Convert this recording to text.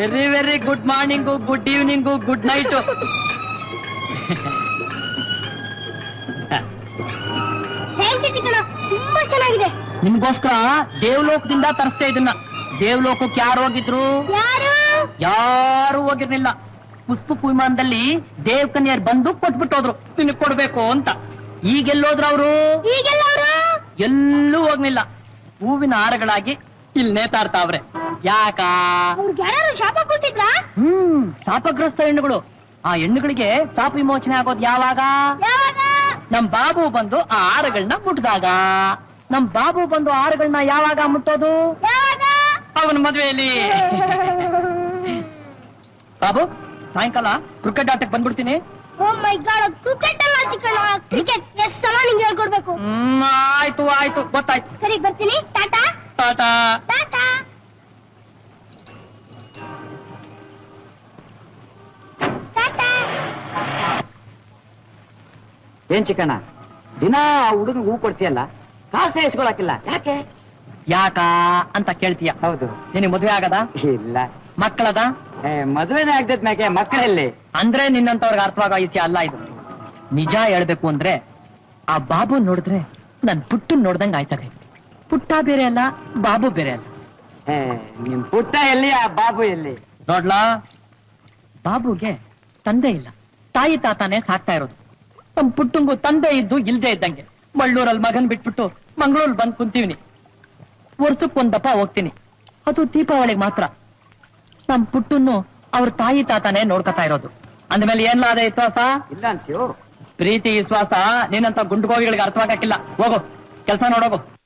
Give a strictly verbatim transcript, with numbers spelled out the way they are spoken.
Very very good morning, good evening, good night. ತುಂಬಾ ಚೆನ್ನಾಗಿದೆ. ನಿಮ್ಗೋಸ್ಕರ ದೇವಲೋಕದಿಂದ ತರಿಸ್ತಾ ಇದನ್ನ. ದೇವಲೋಕಕ್ಕೆ ಯಾರು ಹೋಗಿದ್ರು? ಯಾರು ಹೋಗಿರ್ಲಿಲ್ಲ. ಪುಷ್ಪಕ ವಿಮಾನದಲ್ಲಿ ದೇವ್ ಕನ್ಯರ್ ಬಂದು ಕೊಟ್ಬಿಟ್ಟೋದ್ರು ನಿನಗ್ ಕೊಡ್ಬೇಕು ಅಂತ. ಈಗೆಲ್ಲೋದ್ರು ಅವರು? ಎಲ್ಲೂ ಹೋಗ್ಲಿಲ್ಲ. ಹೂವಿನ ಹಾರಗಳಾಗಿ ಇಲ್ಲಿ ನೇತಾಡ್ತಾವ್ರೆ. ಯಾಕ? ಶಾಪ ಕೊಟ್ಟಿದ್ರ? ಹ್ಮ್ ಶಾಪಗ್ರಸ್ತ ಹೆಣ್ಣುಗಳು. ಆ ಹೆಣ್ಣುಗಳಿಗೆ ಶಾಪ ವಿಮೋಚನೆ ಆಗೋದು ಯಾವಾಗ? ನಮ್ ಬಾಬು ಬಂದು ಆ ಹಾರಗಳನ್ನ ಮುಟ್ಟಿದಾಗ. ನಮ್ ಬಾಬು ಬಂದು ಹಾರಗಳನ್ನ ಯಾವಾಗ ಮುಟ್ಟೋದು? ಅವನ ಮದ್ವೆಯಲ್ಲಿ. ಬಾಬು ಸಾಯಂಕಾಲ ಕ್ರಿಕೆಟ್ ಆಟಕ್ಕೆ ಬಂದ್ಬಿಡ್ತೀನಿ. ಕ್ರಿಕೆಟ್ ಅಲ್ಲ ಚಿಕ್ಕಣ್ಣ, ಕ್ರಿಕೆಟ್ ಎಷ್ಟು ಸಲ ನಿಂಗೆ ಹೇಳ್ಕೊಡ್ಬೇಕು. ಹ್ಮ್ ಆಯ್ತು ಆಯ್ತು ಗೊತ್ತಾಯ್ತು. ಸರಿ ಬರ್ತೀನಿ. ಟಾಟಾ ಟಾಟಾ ಟಾಟಾ. ಏನ್ ಚಿಕ್ಕಣ್ಣ ದಿನ ಹುಡುಗ ಹೂ ಕೊಡ್ತೀಯಲ್ಲ, ಕಾಸು ಇಸ್ಕೊಳಕಿಲ್ಲ ಯಾಕೆ? ಯಾಕ ಅಂತ ಕೇಳ್ತೀಯ? ಹೌದು. ನಿನಗೆ ಮದ್ವೆ ಆಗದ? ಇಲ್ಲ. ಮಕ್ಕಳದ? ಮದ್ವೆನೇ ಆಗ್ತೈತ್ ಮ್ಯಾಕೆ ಮಕ್ಕಳಲ್ಲಿ. ಅಂದ್ರೆ ನಿನ್ನಂತವ್ರಿಗೆ ಅರ್ಥವಾಗ ವಿಷಯ ಅಲ್ಲ ಇದು. ನಿಜ ಹೇಳ್ಬೇಕು ಅಂದ್ರೆ ಆ ಬಾಬು ನೋಡಿದ್ರೆ ನನ್ ಪುಟ್ಟು ನೋಡ್ದಂಗ ಆಯ್ತದೆ. ಪುಟ್ಟ ಬೇರೆ ಅಲ್ಲ, ಬಾಬು ಬೇರೆ ಅಲ್ಲ. ನಿಮ್ ಪುಟ್ಟ ಎಲ್ಲಿ, ಆ ಬಾಬು ಎಲ್ಲಿ? ನೋಡ್ಲಾ, ಬಾಬುಗೆ ತಂದೆ ಇಲ್ಲ, ತಾಯಿ ತಾತಾನೆ ಸಾಕ್ತಾ ಇರೋದು. ನಮ್ ಪುಟ್ಟಂಗು ತಂದೆ ಇದ್ದು ಇಲ್ದೇ ಇದ್ದಂಗೆ. ಮಳ್ಳೂರಲ್ಲಿ ಮಗನ್ ಬಿಟ್ಬಿಟ್ಟು ಮಂಗಳೂರಲ್ಲಿ ಬಂದ್ ಕುಂತೀವಿನಿ. ವರ್ಷಕ್ಕೊಂದ್ ದಪ್ಪ ಹೋಗ್ತೀನಿ, ಅದು ದೀಪಾವಳಿಗೆ ಮಾತ್ರ. ನಮ್ ಪುಟ್ಟನ್ನು ಅವ್ರ ತಾಯಿ ತಾತಾನೆ ನೋಡ್ಕೊತಾ ಇರೋದು. ಅಂದ್ಮೇಲೆ ಏನ್ಲಾದ ವಿಶ್ವಾಸ ಇಲ್ಲ ಅಂತೀಯೋ? ಪ್ರೀತಿ ವಿಶ್ವಾಸ ನಿನ್ನಂತ ಗುಂಡುಗೋವಿಗಳಿಗೆ ಅರ್ಥವಾಗಕ್ಕಿಲ್ಲ. ಹೋಗು, ಕೆಲ್ಸ ನೋಡೋಗು.